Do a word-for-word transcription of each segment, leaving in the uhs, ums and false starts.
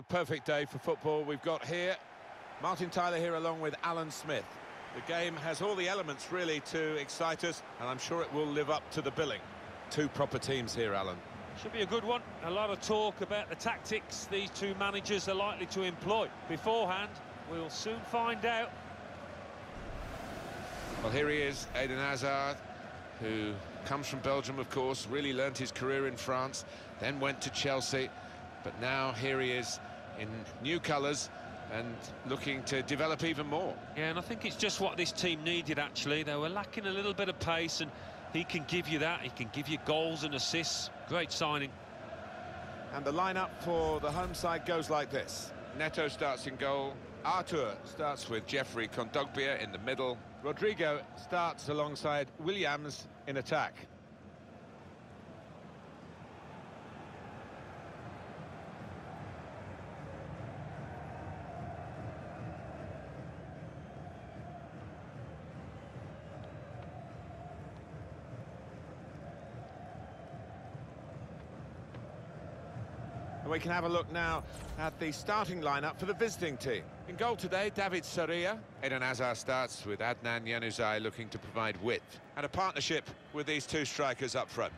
perfect day for football. We've got here Martin Tyler here along with Alan Smith. The game has all the elements really to excite us, and I'm sure it will live up to the billing. Two proper teams here, Alan. Should be a good one. A lot of talk about the tactics these two managers are likely to employ. Beforehand, we'll soon find out. Well, here he is, Eden Hazard, who comes from Belgium, of course, really learnt his career in France, then went to Chelsea, but now here he is in new colours and looking to develop even more. Yeah, and I think it's just what this team needed, actually. They were lacking a little bit of pace, and he can give you that. He can give you goals and assists. Great signing. And the lineup for the home side goes like this. Neto starts in goal. Arthur starts with Jeffrey Kondogbia in the middle. Rodrigo starts alongside Williams in attack. And we can have a look now at the starting lineup for the visiting team. In goal today, David Soria. Eden Hazard starts with Adnan Januzaj looking to provide width. And a partnership with these two strikers up front.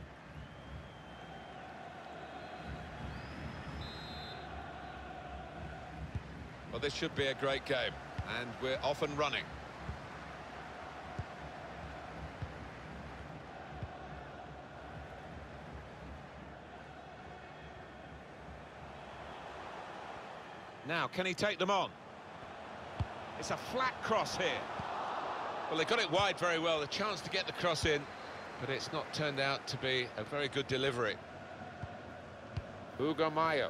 Well, this should be a great game, and we're off and running. Now, can he take them on? It's a flat cross here. Well, they got it wide very well, the chance to get the cross in, but it's not turned out to be a very good delivery. Hugo Mayo.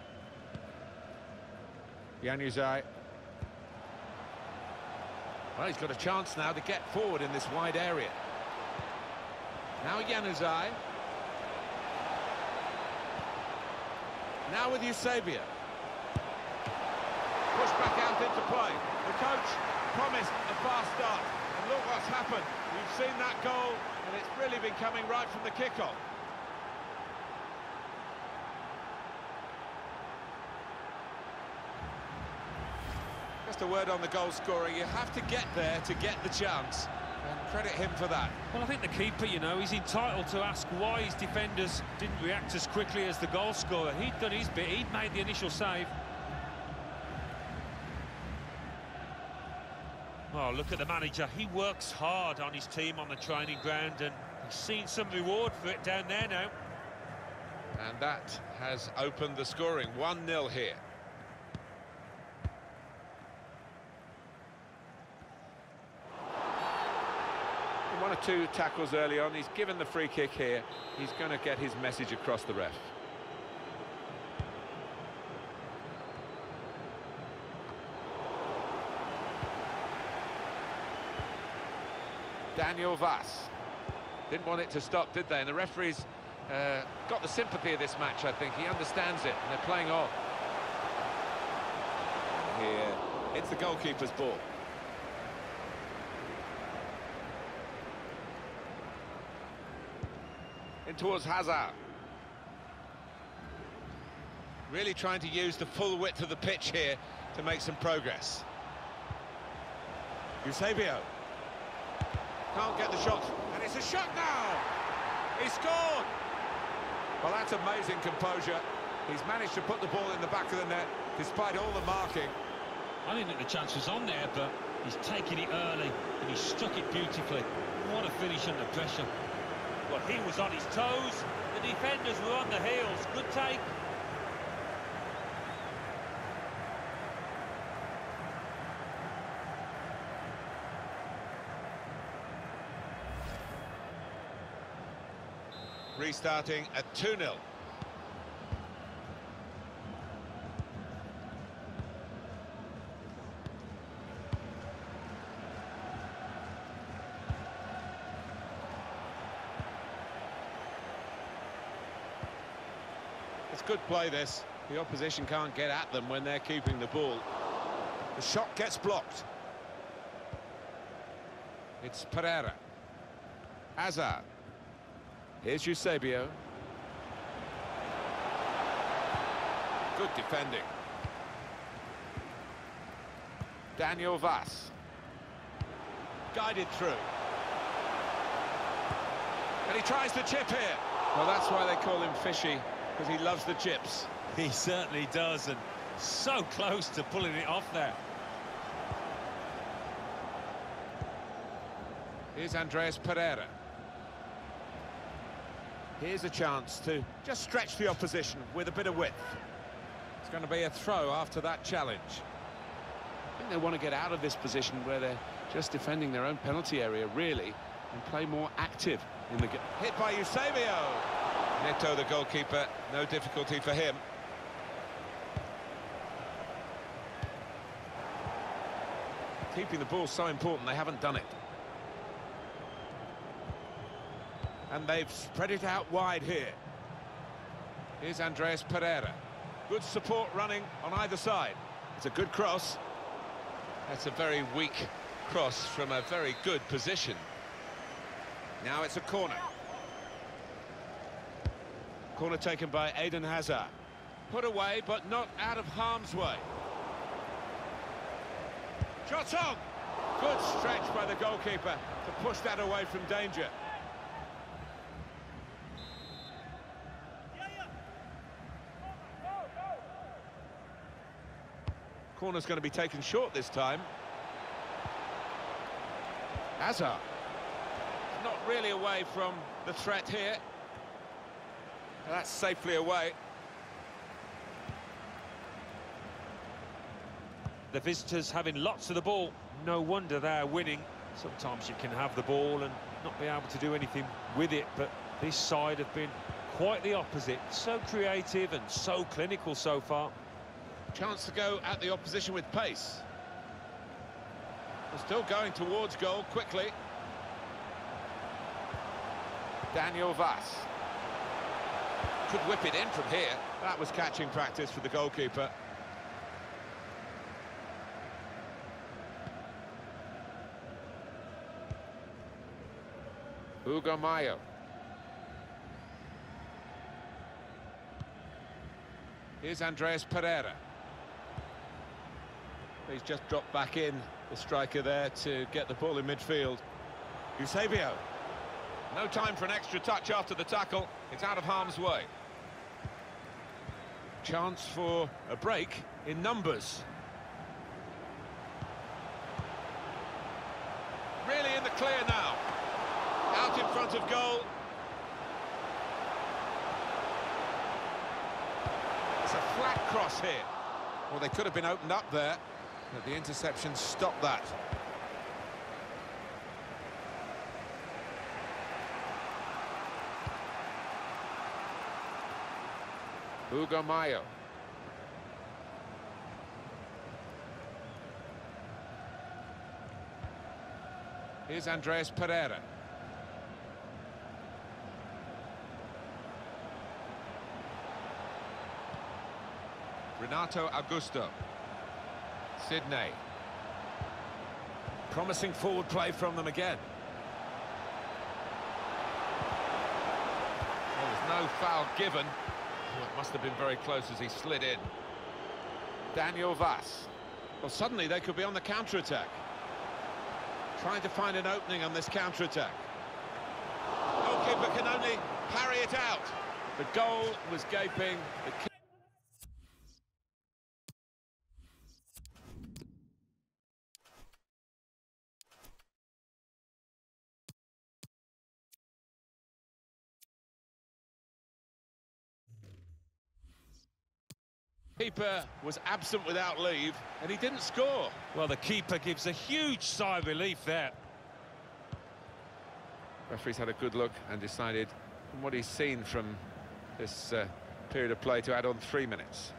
Januzaj. Well, he's got a chance now to get forward in this wide area. Now Januzaj. Now with Eusebio. Push back out into play. The coach promised a fast start, and look what's happened. You've seen that goal, and it's really been coming right from the kickoff. Just a word on the goal scorer. You have to get there to get the chance, and credit him for that. Well, I think the keeper, you know, he's entitled to ask why his defenders didn't react as quickly as the goal scorer. He'd done his bit, he'd made the initial save. Oh, look at the manager. He works hard on his team on the training ground, and he's seen some reward for it down there now. And that has opened the scoring. one nil here. One or two tackles early on. He's given the free kick here. He's going to get his message across the ref. Daniel Vass. Didn't want it to stop, did they? And the referee's uh, got the sympathy of this match, I think. He understands it, and they're playing on. Here, it's the goalkeeper's ball. In towards Hazard. Really trying to use the full width of the pitch here to make some progress. Eusebio. Can't get the shot, and it's a shot now! He scored! Well, that's amazing composure. He's managed to put the ball in the back of the net, despite all the marking. I didn't think the chance was on there, but he's taken it early, and he struck it beautifully. What a finish under pressure. Well, he was on his toes, the defenders were on the heels. Good take. Restarting at two nil. It's good play, this. The opposition can't get at them when they're keeping the ball. The shot gets blocked. It's Pereira. Hazard. Here's Eusebio. Good defending. Daniel Vass. Guided through. And he tries to chip here. Well, that's why they call him Fishy, because he loves the chips. He certainly does, and so close to pulling it off there. Here's Andreas Pereira. Here's a chance to just stretch the opposition with a bit of width. It's going to be a throw after that challenge. I think they want to get out of this position where they're just defending their own penalty area, really, and play more active in the game. Hit by Eusebio. Neto, the goalkeeper, no difficulty for him. Keeping the ball so important, they haven't done it. And they've spread it out wide here. Here's Andreas Pereira. Good support running on either side. It's a good cross. That's a very weak cross from a very good position. Now it's a corner. Corner taken by Eden Hazard. Put away, but not out of harm's way. Shot on! Good stretch by the goalkeeper to push that away from danger. Corner's going to be taken short this time. Hazard. Not really away from the threat here. That's safely away. The visitors having lots of the ball. No wonder they're winning. Sometimes you can have the ball and not be able to do anything with it, but this side have been quite the opposite. So creative and so clinical so far. Chance to go at the opposition with pace. They're still going towards goal quickly. Daniel Vass. Could whip it in from here. That was catching practice for the goalkeeper. Hugo Mayo. Here's Andreas Pereira. He's just dropped back in, the striker there, to get the ball in midfield. Eusebio. No time for an extra touch after the tackle. It's out of harm's way. Chance for a break in numbers. Really in the clear now. Out in front of goal. It's a flat cross here. Well, they could have been opened up there, but the interception stopped that. Hugo Mayo. Here's Andreas Pereira. Renato Augusto. Sydney. Promising forward play from them again. Well, there's no foul given. Well, it must have been very close as he slid in. Daniel Vass. Well, suddenly they could be on the counter-attack. Trying to find an opening on this counter-attack. Goalkeeper can only parry it out. The goal was gaping. The keeper was absent without leave, and he didn't score. Well, the keeper gives a huge sigh of relief there. Referee's had a good look and decided, from what he's seen from this uh, period of play, to add on three minutes.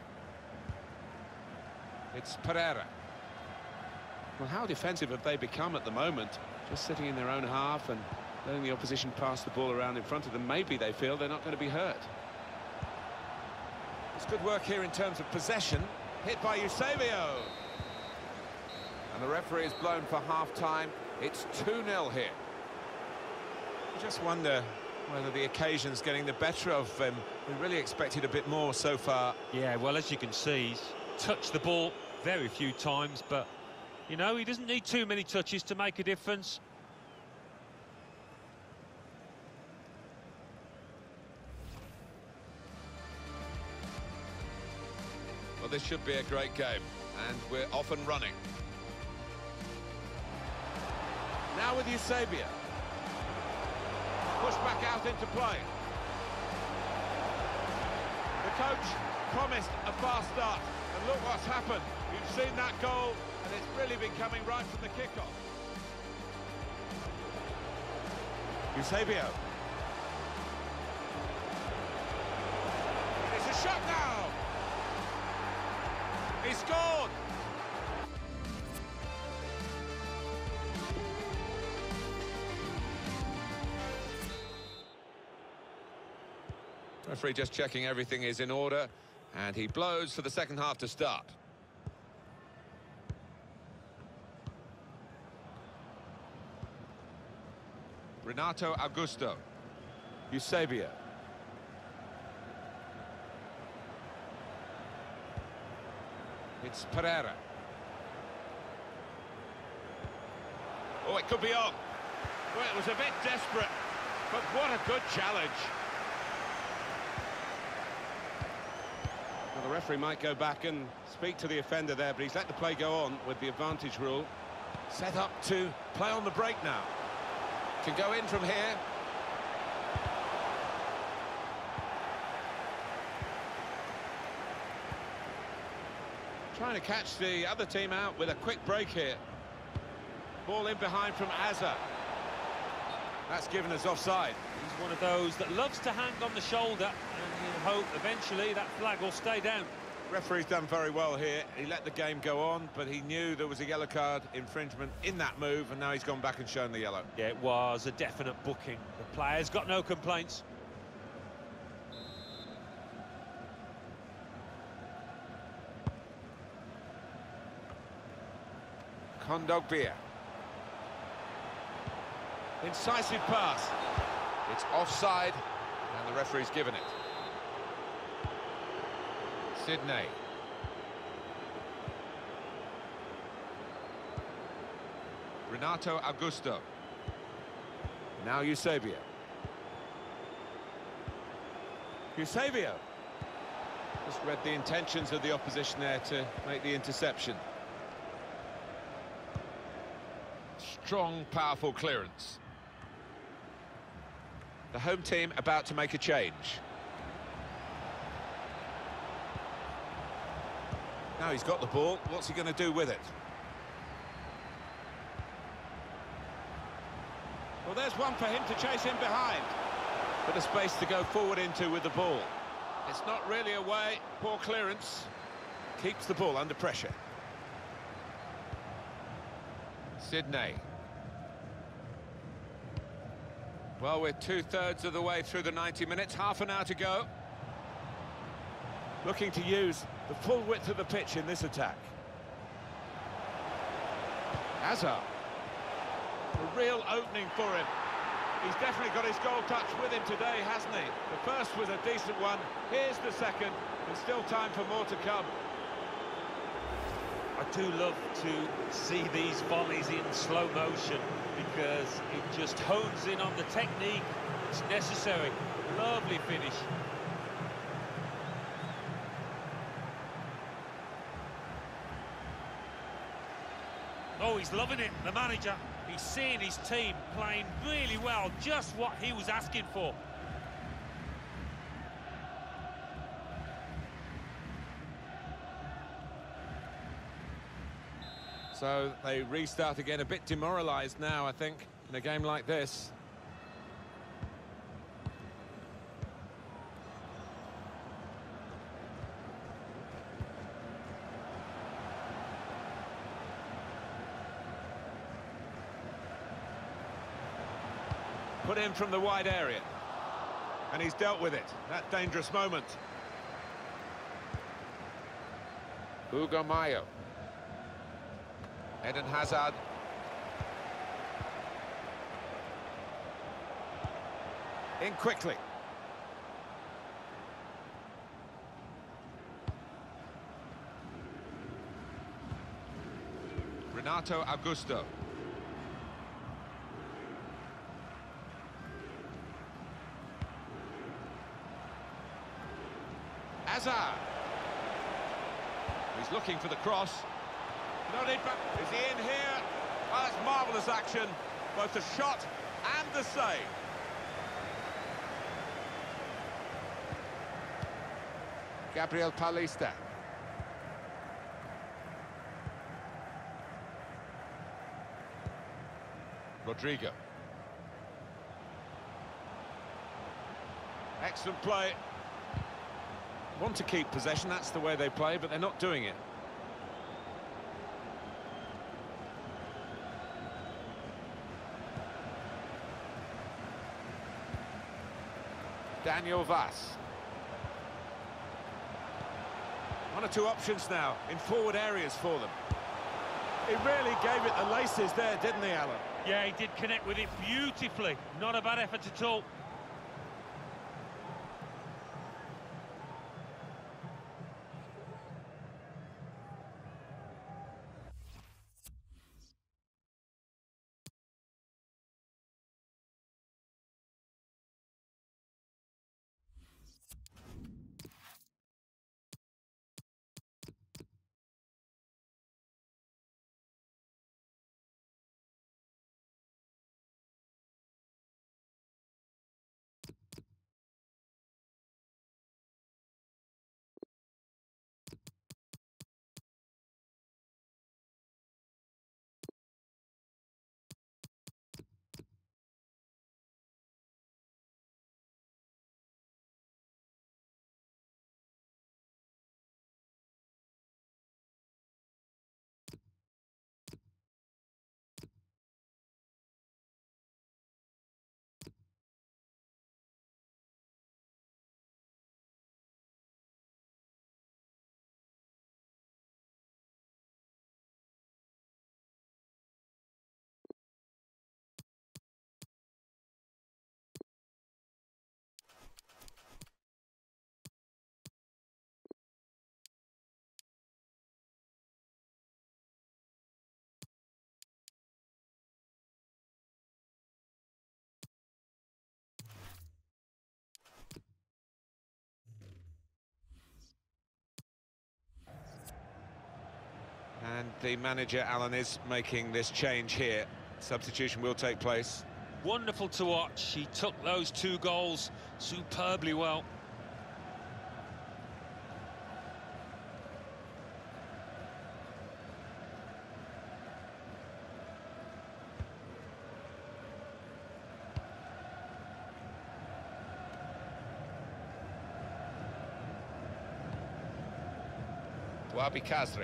It's Pereira. Well, how defensive have they become at the moment? Just sitting in their own half and letting the opposition pass the ball around in front of them. Maybe they feel they're not going to be hurt. It's good work here in terms of possession. Hit by Eusebio. And the referee is blown for half-time. It's two nil here. I just wonder whether the occasion's getting the better of him. We really expected a bit more so far. Yeah, well, as you can see, he's touched the ball very few times, but, you know, he doesn't need too many touches to make a difference. Well, this should be a great game, and we're off and running. Now with Eusebio. Pushed back out into play. The coach promised a fast start, and look what's happened. You've seen that goal, and it's really been coming right from the kickoff. Eusebio. It's a shot now. He scored. Referee just checking everything is in order, and he blows for the second half to start. Renato Augusto. Eusebio. It's Pereira. Oh, it could be on. Well, it was a bit desperate, but what a good challenge. Well, the referee might go back and speak to the offender there, but he's let the play go on with the advantage rule. Set up to play on the break now. Can go in from here. Trying to catch the other team out with a quick break here. Ball in behind from Azza. That's given us offside. He's one of those that loves to hang on the shoulder, and you hope eventually that flag will stay down. Referee's done very well here. He let the game go on, but he knew there was a yellow card infringement in that move, and now he's gone back and shown the yellow. Yeah, it was a definite booking. The player's got no complaints. Kondogbia. Incisive pass. It's offside, and the referee's given it. Sydney. Renato Augusto. Now Eusebio. Eusebio. Just read the intentions of the opposition there to make the interception. Strong, powerful clearance. The home team about to make a change. Now he's got the ball. What's he going to do with it? Well, there's one for him to chase in behind. Bit of space to go forward into with the ball. It's not really away. Poor clearance. Keeps the ball under pressure. Sydney. Well, we're two-thirds of the way through the ninety minutes. Half an hour to go. Looking to use the full width of the pitch in this attack. Hazard. A real opening for him. He's definitely got his goal touch with him today, hasn't he? The first was a decent one. Here's the second. There's still time for more to come. I do love to see these volleys in slow motion because it just hones in on the technique that's necessary. Lovely finish. Oh, he's loving it, the manager. He's seeing his team playing really well, just what he was asking for. So they restart again, a bit demoralised now, I think, in a game like this. Put in from the wide area. And he's dealt with it. That dangerous moment. Hugo Mayo. Eden Hazard. In quickly. Renato Augusto. Hazard. He's looking for the cross. No need for... Is he in here? Well, it's marvellous action. Both the shot and the save. Gabriel Paulista. Rodrigo. Excellent play. Want to keep possession, that's the way they play, but they're not doing it. Daniel Vaz. One or two options now in forward areas for them. He really gave it the laces there, didn't he, Alan? Yeah, he did connect with it beautifully. Not a bad effort at all. And the manager, Alan, is making this change here. Substitution will take place. Wonderful to watch. He took those two goals superbly well. Wabi Kazri.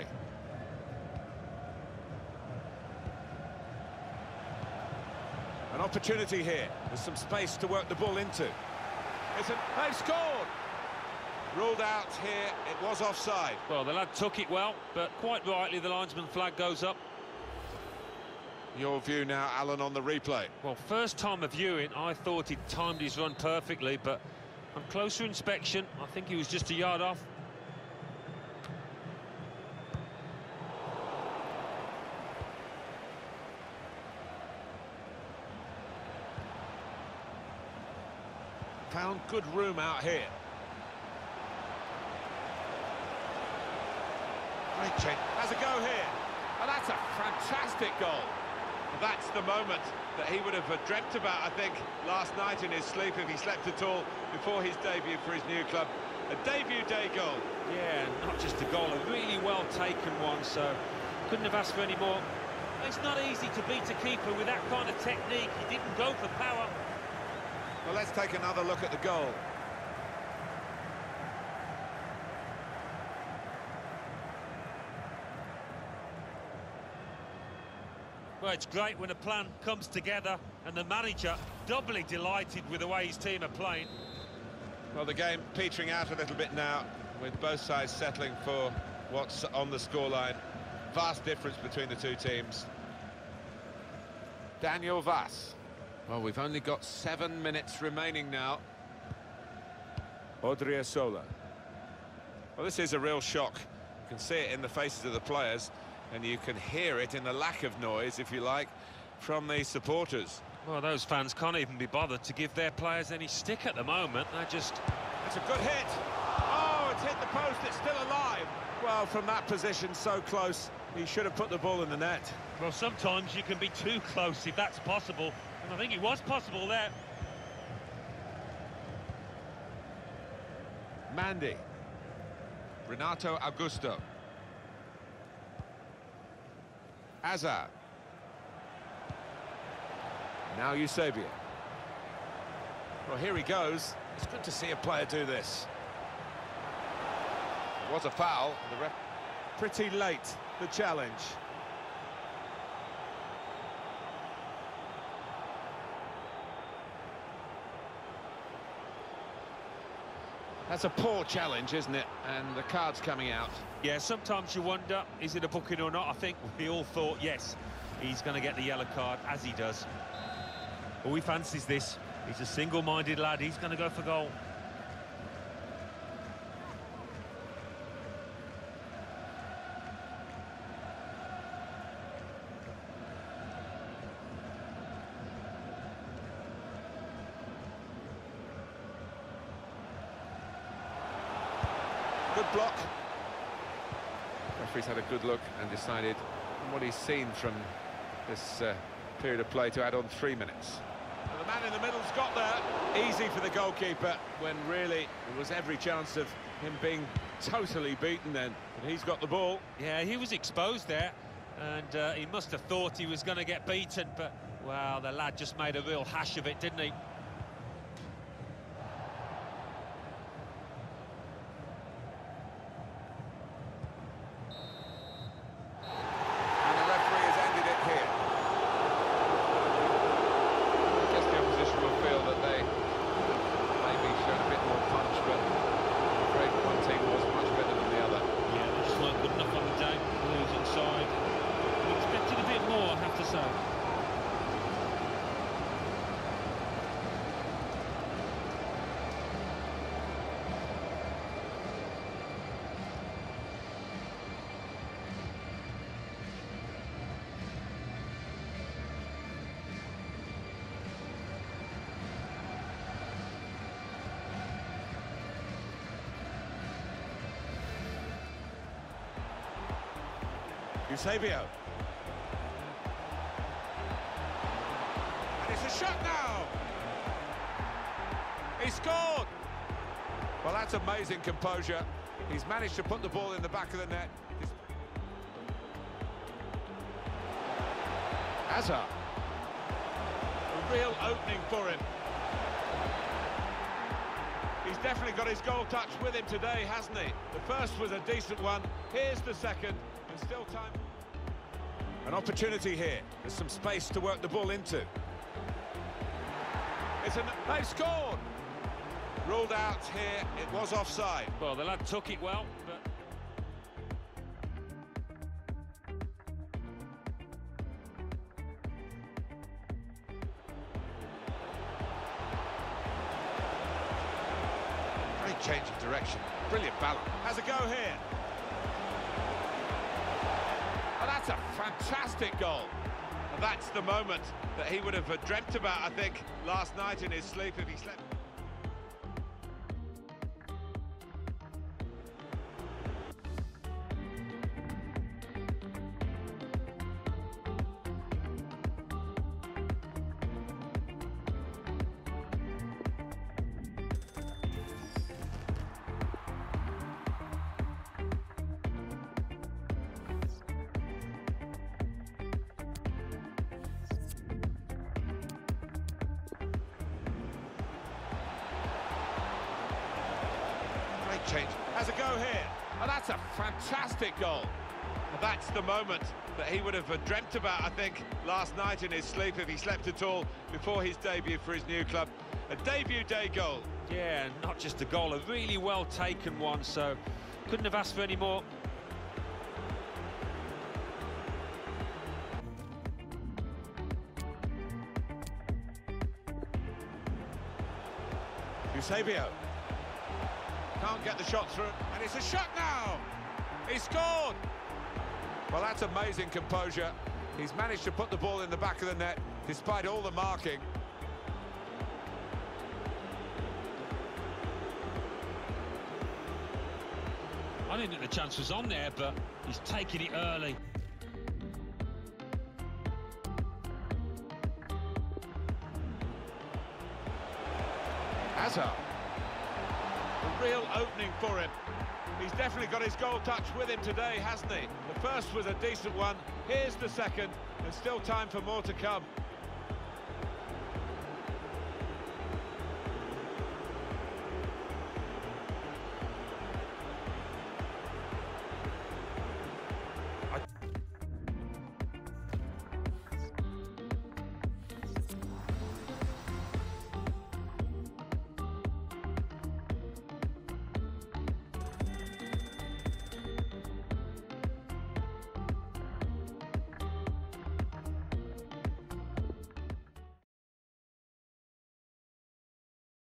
An opportunity here. There's some space to work the ball into. It's a, they've scored! Ruled out here, it was offside. Well, the lad took it well, but quite rightly the linesman flag goes up. Your view now, Alan, on the replay. Well, first time of viewing, I thought he'd timed his run perfectly, but on closer inspection, I think he was just a yard off. Found good room out here. Great change. Has a go here. And that's a fantastic goal. That's the moment that he would have dreamt about, I think, last night in his sleep, if he slept at all, before his debut for his new club. A debut day goal. Yeah, not just a goal, a really well-taken one, so couldn't have asked for any more. It's not easy to beat a keeper with that kind of technique. He didn't go for power. Well, let's take another look at the goal. Well, it's great when a plan comes together and the manager doubly delighted with the way his team are playing. Well, the game petering out a little bit now, with both sides settling for what's on the scoreline. Vast difference between the two teams. Daniel Vaz. Well, we've only got seven minutes remaining now. Odriozola. Well, this is a real shock. You can see it in the faces of the players, and you can hear it in the lack of noise, if you like, from the supporters. Well, those fans can't even be bothered to give their players any stick at the moment. They're just... It's a good hit. Oh, it's hit the post. It's still alive. Well, from that position, so close, he should have put the ball in the net. Well, sometimes you can be too close if that's possible. And I think it was possible there. Mandy. Renato Augusto. Hazard. Now Eusebio. Well, here he goes. It's good to see a player do this. It was a foul. The ref pretty late, the challenge. That's a poor challenge, isn't it? And the card's coming out. Yeah, sometimes you wonder, is it a booking or not? I think we all thought, yes, he's going to get the yellow card, as he does. All he fancies this. He's a single-minded lad. He's going to go for goal. Good block. Referee's had a good look and decided on what he's seen from this uh, period of play to add on three minutes. Well, the man in the middle's got there. Easy for the goalkeeper, when really there was every chance of him being totally beaten then. But he's got the ball. Yeah, he was exposed there, and uh, he must have thought he was going to get beaten, but, wow, the lad just made a real hash of it, didn't he? Eusebio. And it's a shot now. He scored. Well, that's amazing composure. He's managed to put the ball in the back of the net. Hazard. A real opening for him. He's definitely got his goal touch with him today, hasn't he? The first was a decent one. Here's the second. And still time. An opportunity here. There's some space to work the ball into. It's an... They've scored! Ruled out here. It was offside. Well, the lad took it well, but... Great change of direction. Brilliant balance. Has a go here. Oh, that's a fantastic goal. And that's the moment that he would have dreamt about, I think, last night in his sleep if he slept. Change. Has a go here. Oh, that's a fantastic goal. And that's the moment that he would have dreamt about, I think, last night in his sleep, if he slept at all, before his debut for his new club. A debut day goal. Yeah, not just a goal, a really well taken one, so couldn't have asked for any more. Eusebio. Can't get the shot through. And it's a shot now! He scored! Well, that's amazing composure. He's managed to put the ball in the back of the net, despite all the marking. I didn't think the chance was on there, but he's taking it early. Hazard. A real opening for him. He's definitely got his goal touch with him today, hasn't he? The first was a decent one. Here's the second. There's still time for more to come.